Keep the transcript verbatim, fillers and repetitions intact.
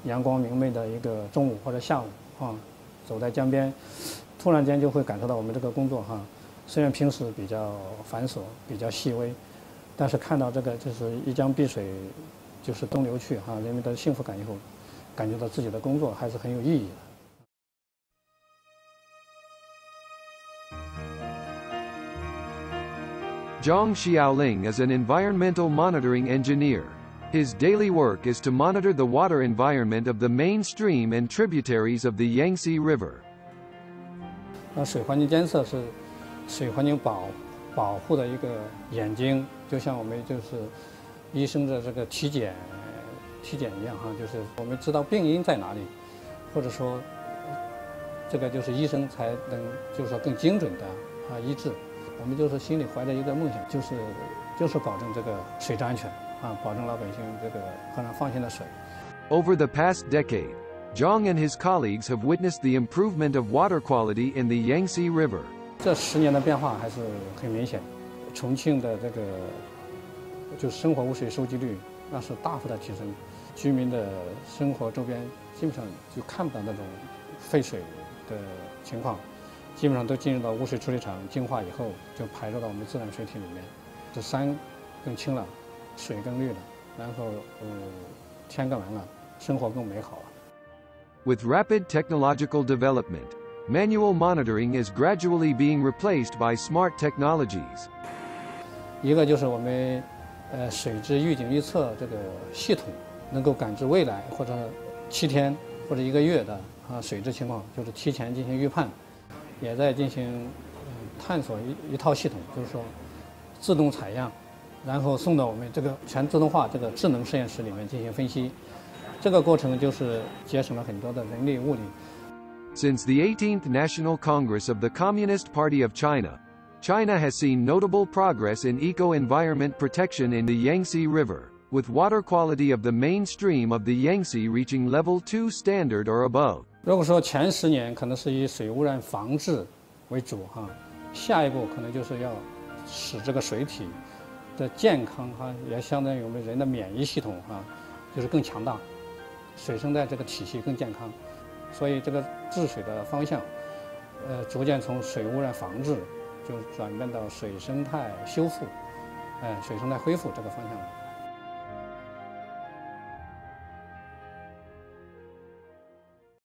阳光明媚的一个中午或者下午啊，走在江边，突然间就会感受到我们这个工作哈，虽然平时比较繁琐、比较细微，但是看到这个就是一江碧水，就是东流去哈，人们的幸福感以后，感觉到自己的工作还是很有意义的。 Zhang Xiaoling is an environmental monitoring engineer. His daily work is to monitor the water environment of the main stream and tributaries of the Yangtze River. 那水环境监测是水环境保保护的一个眼睛，就像我们就是医生的这个体检体检一样哈，就是我们知道病因在哪里，或者说这个就是医生才能就是说更精准的啊医治。 我们就是心里怀着一个梦想，就是就是保证这个水质安全啊，保证老百姓这个河南放心的水。 Over the past decade, Zhang and his colleagues have witnessed the improvement of water quality in the Yangtze River. 这十年的变化还是很明显，重庆的这个就是生活污水收集率那是大幅的提升，居民的生活周边基本上就看不到那种废水的情况。 基本上都进入到污水处理厂净化以后，就排入到我们自然水体里面，这山更清了，水更绿了，然后呃天更蓝了，生活更美好了。 With rapid technological development, manual monitoring is gradually being replaced by smart technologies. 一个就是我们呃水质预警预测这个系统，能够感知未来或者七天或者一个月的啊水质情况，就是提前进行预判。 也在进行嗯探索一一套系统，就是说自动采样，然后送到我们这个全自动化这个智能实验室里面进行分析。这个过程就是节省了很多的人力物力。 Since the eighteenth National Congress of the Communist Party of China, China has seen notable progress in eco-environment protection in the Yangtze River, with water quality of the main stream of the Yangtze reaching level two standard or above. 如果说前十年可能是以水污染防治为主哈，下一步可能就是要使这个水体的健康哈，也相当于我们人的免疫系统哈，就是更强大，水生态这个体系更健康，所以这个治水的方向，呃，逐渐从水污染防治就转变到水生态修复，哎、呃，水生态恢复这个方向了。